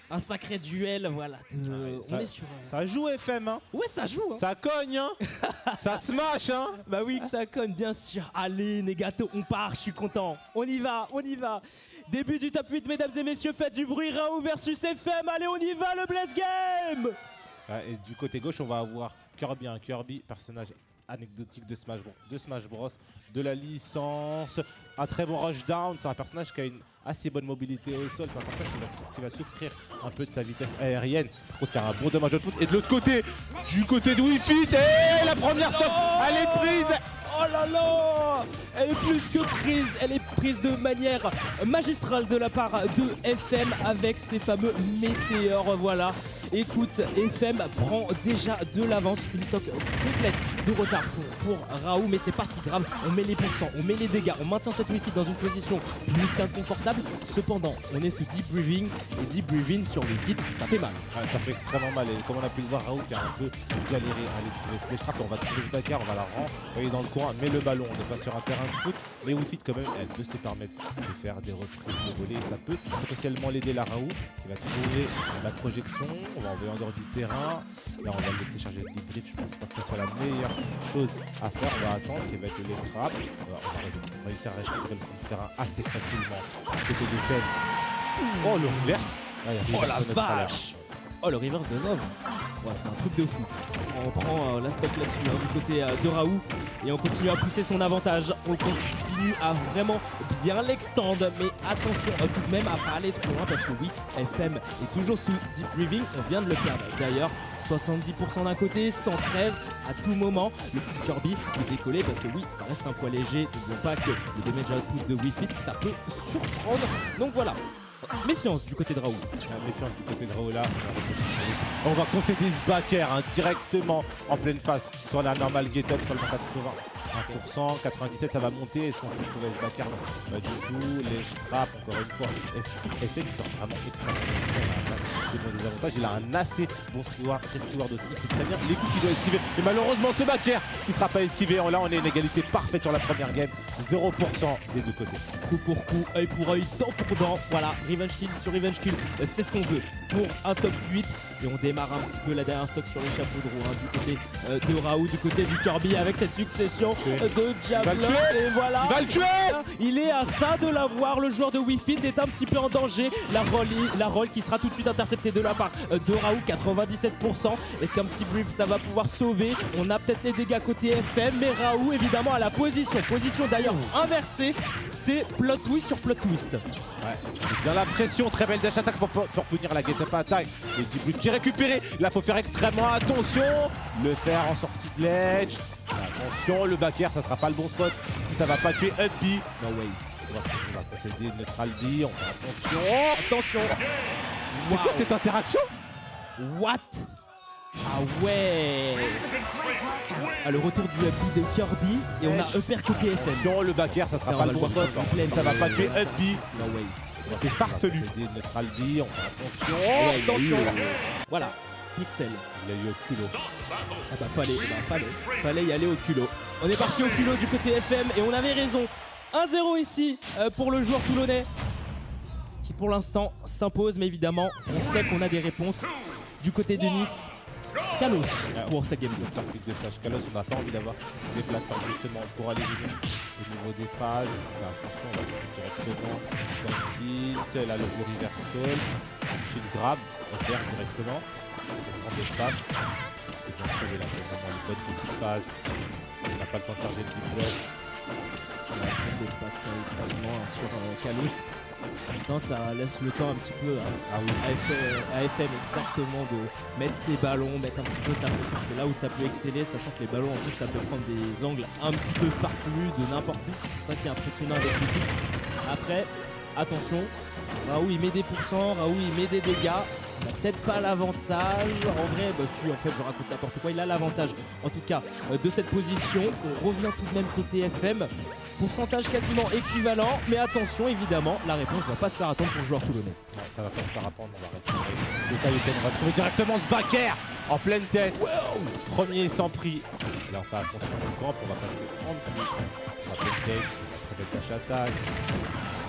un sacré duel, voilà. On est sur... Ça joue FM, hein. Ouais, ça joue, hein. Ça cogne, hein. Ça smash, hein. Bah oui, que ça cogne, bien sûr. Allez, Negato, on part, je suis content. On y va, on y va. Début du top 8, mesdames et messieurs, faites du bruit. Raoult versus FM. Allez, on y va, le Blast Game. Et du côté gauche, on va avoir Kirby, un Kirby, personnage anecdotique de Smash Bros, de la licence, un très bon rushdown. C'est un personnage qui a une assez bonne mobilité au sol. C'est un personnage qui va souffrir un peu de sa vitesse aérienne pour faire un bon dommage de tout. Et de l'autre côté, du côté de Wi-Fi, et la première stop, elle est prise. Oh là là! Elle est plus que prise, elle est prise de manière magistrale de la part de FM avec ses fameux météores, voilà. Écoute, FM prend déjà de l'avance, une stock complète de retard pour Raoult, mais c'est pas si grave, on met les pourcents, on met les dégâts, on maintient cette Wi-Fi dans une position plus qu'inconfortable. Cependant, on est sous deep breathing, et deep breathing sur Wi-Fi, ça fait mal. Ouais, ça fait extrêmement mal, et comme on a pu le voir, Raoult qui a un peu galéré à aller trouver ce trappes, on va trouver ce backer, on va la renvoyer dans le coin, mais le ballon, on n'est pas sur un terrain de foot, mais Wi-Fi quand même, elle peut se permettre de faire des reprises de volée, et ça peut potentiellement l'aider la Raoult, qui va trouver la projection, on va envoyer en dehors du terrain, là on va le laisser charger le deep bridge, je pense pas que ce soit la meilleure chose à faire, on va attendre qu'il va être les trappes, on va réussir à récupérer le terrain assez facilement, côté de Fed. Oh le reverse. Oh la vache! Oh le reverse de Nov. Ouais, c'est un truc de fou. On prend la stock là-dessus hein, du côté de Raoult et on continue à pousser son avantage. On continue à vraiment bien l'extendre, mais attention tout de même à pas aller trop loin parce que oui, FM est toujours sous deep breathing. On vient de le perdre d'ailleurs. 70% d'un côté, 113 à tout moment. Le petit Kirby peut décoller parce que oui, ça reste un poids léger. N'oublions pas que le damage output de Wi-Fi, ça peut surprendre. Donc voilà. Méfiance du côté de Raoult. Méfiance du côté de Raoult là. On va concéder ce backer hein, directement en pleine face sur la normale get-up sur le 81%, 97 ça va monter. Est-ce qu'on peut trouver ce backer? Du coup, les trappes encore une fois. Effet qui sort vraiment extrêmement. C'est bon des avantages. Il a un assez bon resteward aussi. C'est très bien. Les coups qu'il doit esquiver. Et malheureusement ce backer qui ne sera pas esquivé. Là on est une égalité parfaite sur la première game. 0% des deux côtés. Coup pour coup, œil pour œil, dent pour dent. Voilà, revenge kill sur revenge kill. C'est ce qu'on veut pour un top 8. Et on démarre un petit peu la dernière stock sur les chapeaux de roue hein, du côté de Raoult, du côté du Kirby avec cette succession de javelins. Et voilà, il va le tuer. Il est à ça de l'avoir. Le joueur de Wi-Fi est un petit peu en danger. La roll qui sera tout de suite interceptée de la part de Raoult, 97%. Est-ce qu'un petit brief ça va pouvoir sauver? On a peut-être les dégâts côté FM, mais Raoult évidemment à la position. Position d'ailleurs inversée. C'est plot twist sur plot twist. Ouais, bien la pression, très belle dash attaque pour punir la get-up attaque. Et Dibus qui est récupéré. Là, faut faire extrêmement attention. Le faire en sortie de ledge. Attention, le backer, ça sera pas le bon spot. Ça va pas tuer up B. No way. On va procéder neutral B. On fait attention. Attention. C'est quoi cette interaction? What? Ah ouais. Ah, le retour du up B de Kirby et on a upper côté FM. Attention, le backer, ça sera pas le bon spot. Ça va pas tuer up B. No way. C'est farfelu. Neutral B, on fait attention. Ouais, attention. Voilà, Pixel. Il a eu au culot. Ah bah fallait y aller au culot. On est parti au culot du côté FM et on avait raison. 1-0 ici pour le joueur toulonnais qui pour l'instant s'impose, mais évidemment on sait qu'on a des réponses du côté de Nice. Kalos pour sa game 2. Kalos, on n'a pas envie d'avoir des plateformes justement pour aller au niveau des phases. Attention, on va directement dans le tilt, là le beau reversal, shield grab, on perd directement, on prend l'espace. C'est bien trouvé là, c'est vraiment une bonne petite phase. On n'a pas le temps de charger le deep block. On a trop d'espace évidemment sur Kalos. Maintenant ça laisse le temps un petit peu à FM exactement de mettre ses ballons, mettre un petit peu sa pression. C'est là où ça peut exceller, sachant que les ballons en plus ça peut prendre des angles un petit peu farfelus de n'importe où. C'est ça qui est impressionnant avec le foot. Après, attention, Raoult il met des pourcents, Raoult il met des dégâts. Il n'a peut-être pas l'avantage. En vrai, bah si, en fait, je raconte n'importe quoi. Il a l'avantage, en tout cas, de cette position. On revient tout de même côté FM. Pourcentage quasiment équivalent. Mais attention, évidemment, la réponse ne va pas se faire attendre pour le joueur toulonnais. Non, ça va pas se faire attendre. On va récupérer le Kaioken. On va trouver directement ce backer en pleine tête. Wow. Premier sans prix. Et là, on fait attention au camp. On va passer en dessous. On va pleine tête. Très belle tâche attaque.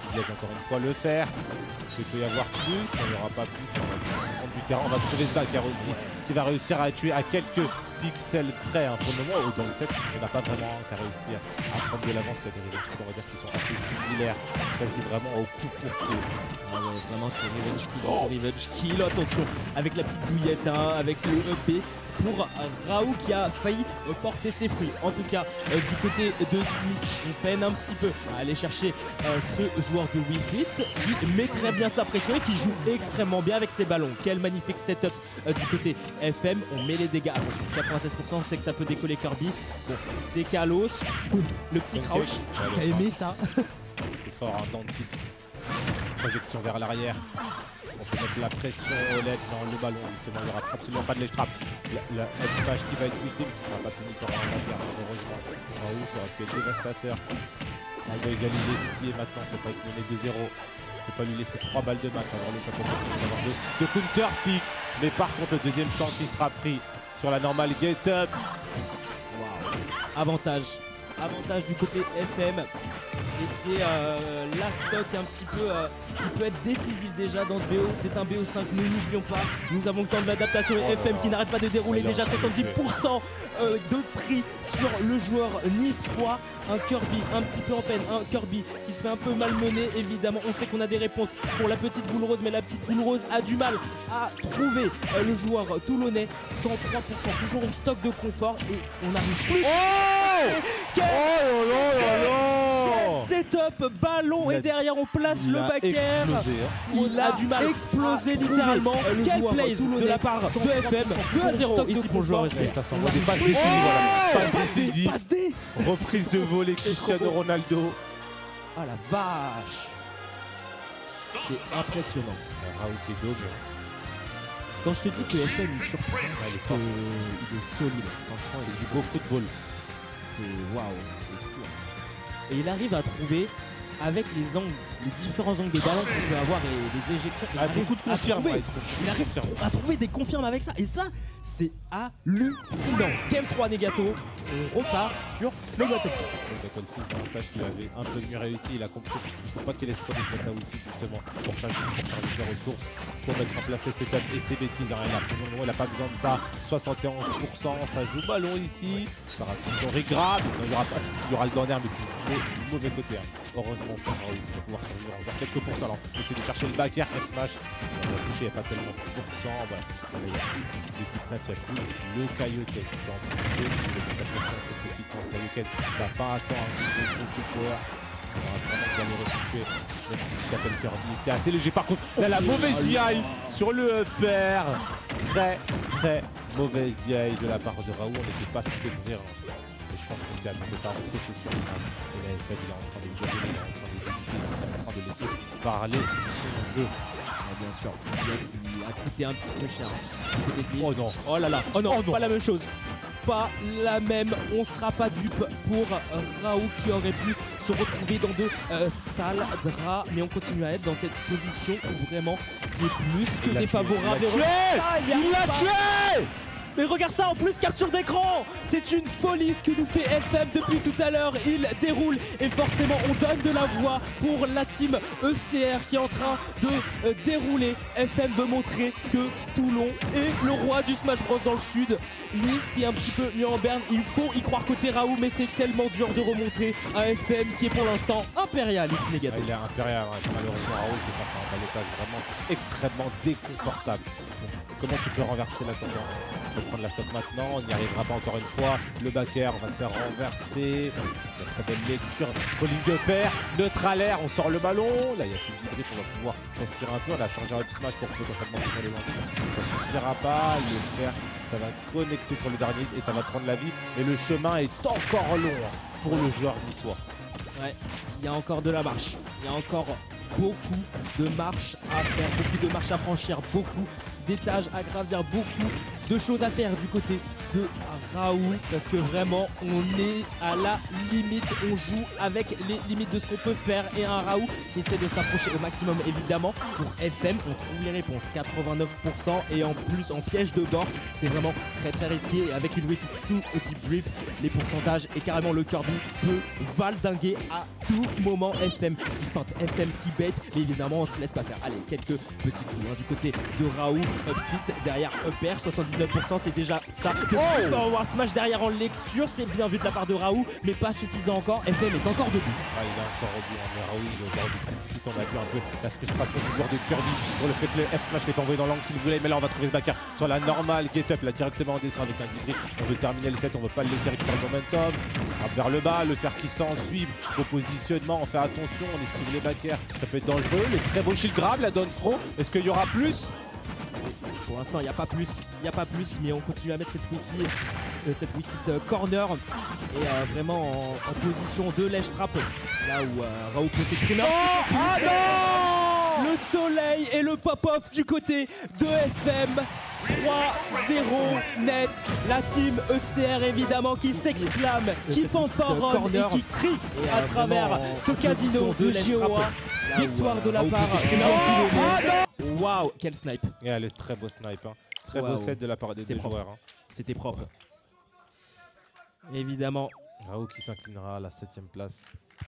Il laisse encore une fois le faire. Il peut y avoir plus, il n'y aura pas plus. On va prendre du terrain, on va trouver Zbacar aussi qui va réussir à tuer à quelques pixels près. Hein. Pour le moment, dans le set, il n'a pas vraiment réussi à prendre de l'avance. Il y a des revenge on va dire, qui sont assez similaires. Ça joue vraiment au coup pour coup. Ah ouais, vraiment, c'est revenge kill. Attention, avec la petite douillette, hein, avec le EP pour Raoult qui a failli porter ses fruits. En tout cas, du côté de Nice, on peine un petit peu à aller chercher ce joueur de Wii Fit qui met très bien sa pression et qui joue extrêmement bien avec ses ballons. Quel magnifique setup du côté FM. On met les dégâts. Attention, 96%, on sait que ça peut décoller Kirby. Bon, c'est Kalos. Le petit crouch. T'as aimé ça? C'est fort, hein, dans le tilt. Projection vers l'arrière. On peut mettre la pression au LED dans le ballon. Justement, il n'y aura absolument pas de ledge trap. La image qui va être utile, qui ne sera pas fini sur un bagarre, heureusement. Raoult, ça aurait pu être dévastateur. On va égaliser ici et maintenant. Il ne faut pas être mené 2-0. Il ne faut pas lui laisser 3 balles de match. Alors le champion avoir de counter pick. Mais par contre, le deuxième champ qui sera pris sur la normale get up. Wow. Avantage du côté FM. Et c'est la stock un petit peu qui peut être décisif déjà dans ce BO. C'est un BO5, nous n'oublions pas. Nous avons le temps de l'adaptation et FM qui n'arrête pas de dérouler déjà 70% de prix sur le joueur niçois. Un Kirby un petit peu en peine, un Kirby qui se fait un peu malmener évidemment. On sait qu'on a des réponses pour la petite boule rose, mais la petite boule rose a du mal à trouver le joueur toulonnais. 103%, toujours une stock de confort et on n'arrive plus. Setup, ballon et derrière on place le backer. Il a du mal à exploser littéralement. Quel play de la part de FM. 2-0 ici pour le joueur. Ça s'envoie des passes décisives. Passe D. Reprise de volée Cristiano Ronaldo. Ah la vache. C'est impressionnant. Raoult est daube. Quand je te dis que FM il surprend, il est solide. Franchement, il est du beau football. C'est waouh, c'est fou. Et il arrive à trouver avec les angles, les différents angles de ballon qu'on peut avoir et les éjections. Il arrive beaucoup de confirme. Il arrive à trouver des confirmes avec ça. Et ça, c'est hallucinant. Game 3 Negato. On repart sur Slogotek. C'est un flash qu'il avait un peu mieux réussi. Il a compris. Il ne faut pas qu'il laisse comme ça aussi justement pour charger ses ressources, pour mettre en place ses setups et ses bêtises. Il n'a pas besoin de ça. 71%, ça joue ballon ici. Ça reste grave. Il y aura le corner mais du mauvais côté. Hein. Heureusement pour Raoult pour pouvoir survivre encore quelques pourcents. Alors on essaie de chercher le back air, F-smash. On va toucher, il n'y a pas tellement de pourcents. Voilà. Il y a plus d'équipe prête, il n'y a plus le Kaioken. Cette petite sans Kaioken va pas attendre un petit peu power. On va vraiment galérer situé. Même si tu t'appelles Kirby, t'es assez léger. Par contre, il a la mauvaise DI sur le upper. Très mauvaise DI de la part de Raoult. On n'était pas censé ouvrir. Je pense qu'il a mis pas rester sur le terrain. Et là, il est en train de jouer, il est en train de laisser parler son jeu. Bien sûr, il a coûté un petit peu cher. Oh non. Oh là là. Oh non, pas la même chose. Pas la même. On sera pas dupe pour Raoult qui aurait pu se retrouver dans de sales draps. Mais on continue à être dans cette position où vraiment il est plus que défavorable. Il l'a tué. Mais regarde ça en plus, capture d'écran. C'est une folie ce que nous fait FM depuis tout à l'heure. Il déroule et forcément on donne de la voix pour la team ECR qui est en train de dérouler. FM veut montrer que Toulon est le roi du Smash Bros dans le sud. Nice qui est un petit peu mieux en berne. Il faut y croire côté Raoult, mais c'est tellement dur de remonter à FM qui est pour l'instant impérial ici Negato. Il est impérial, hein. Malheureusement Raoult c'est pas un balotage vraiment extrêmement déconfortable. Donc, comment tu peux renverser la tendance? On peut prendre la stop maintenant, on n'y arrivera pas encore une fois. Le backer va se faire renverser. Très belle lecture. Rolling de fer, neutralaire, on sort le ballon. Là il y a plus de drift, on va pouvoir respirer un peu. On a changé un smash pour potentiellement faire les lancers. Ça ne suffira pas. Le fer, ça va connecter sur le dernier et ça va prendre la vie. Et le chemin est encore long pour le joueur niçois. Ouais, il y a encore de la marche. Il y a encore beaucoup de marches à faire, beaucoup de marches à franchir, beaucoup d'étages à gravir, beaucoup de choses à faire du côté de Raoult parce que vraiment on est à la limite, on joue avec les limites de ce qu'on peut faire et un Raoult qui essaie de s'approcher au maximum évidemment. Pour FM on trouve les réponses 89% et en plus en piège de bord c'est vraiment très risqué et avec une Wikitsu au type drift les pourcentages et carrément le Kirby peut valdinguer à tout moment. FM qui feinte, FM qui bête mais évidemment on se laisse pas faire. Allez quelques petits coups du côté de Raoult, up tilt derrière up air, 79% c'est déjà ça. Forward smash derrière en lecture, c'est bien vu de la part de Raoult mais pas suffisant encore. FM est encore debout. Ah, il est encore debout, mais Raoult il est au bord du précipice, on a vu un peu la frustration du joueur de Kirby pour le fait que le F smash n'est pas envoyé dans l'angle qu'il voulait, mais là on va trouver ce backer sur la normale get up là directement en descend avec un guide. On veut terminer le set, on veut pas le laisser récupérer son momentum. Vers le bas, le fer qui s'ensuit, au positionnement, on fait attention, on esquive les backers, ça peut être dangereux. Les très beaux shield grab, la down throw, est-ce qu'il y aura plus? Pour l'instant, il n'y a pas plus, mais on continue à mettre cette wicket corner et vraiment en position de ledge trap, là où Raoult peut s'exprimer. Le soleil et le pop-off du côté de FM. 3-0 net, la team ECR évidemment qui s'exclame, qui fanfaronne et qui crie à travers ce casino de GOA. Victoire de la part de Waouh, quel snipe. Yeah, le très beau snipe, hein. Très beau set de la part des deux joueurs. Hein. C'était propre. Évidemment. Raoult qui s'inclinera à la 7ème place.